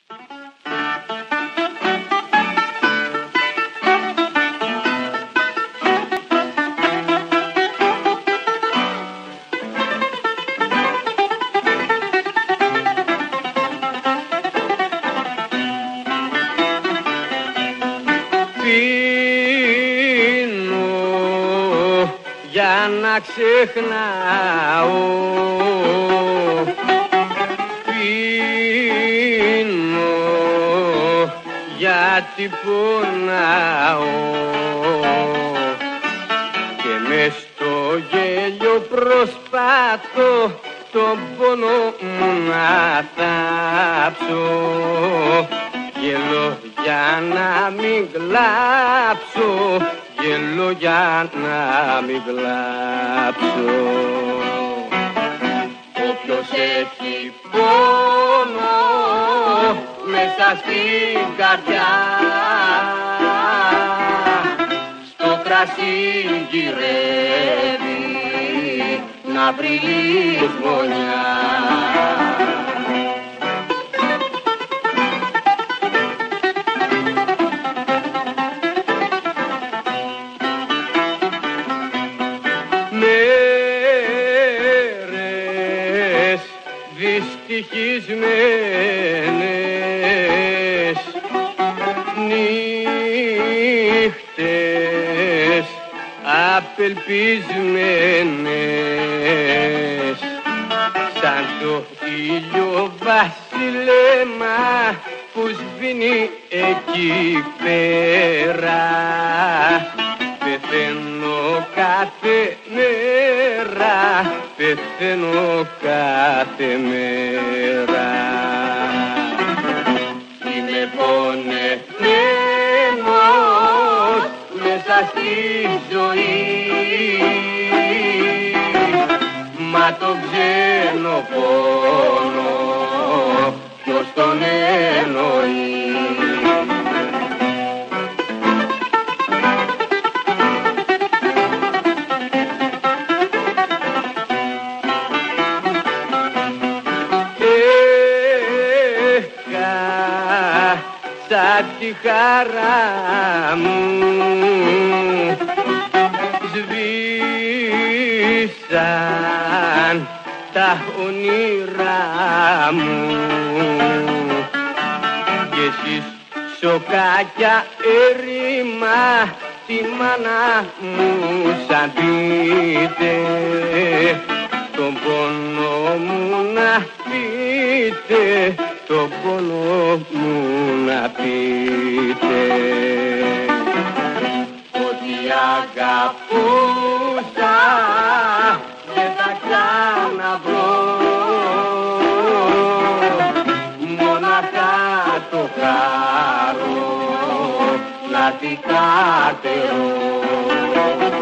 Για να ξεχνάω, πίνω γιατί πονάω και μες στο γέλιο προσπαθώ τον πόνο μου να θάψω. Γελώ για να μην κλάψω, γελώ για να μην κλάψω. Όποιος έχει πόνο μέσα στην καρδιά, στο κρασί γυρεύει να βρει λησμονιά. Μέρες δυστυχισμένες, νύχτες απελπισμένες, σαν το ήλιο βασιλέμα που σβήνει εκεί πέρα. Πεθαίνω κάθε μέρα, πεθαίνω κάθε μέρα. Είμαι πονεμένος μέσα στη ζωή, μα τον ξένο πόνο ποιος τον εννοεί. Σαν τη χαρά μου σβήσαν τα όνειρά μου κι εσείς σοκάκια ερήμα τη μάνα μου σαν πείτε, τον πόνο μου να πείτε, τον πόνο μου να πείτε. Ότι αγαπούσα δεν θα ξαναβρω, μοναχά το χαρώ να την κατερώ.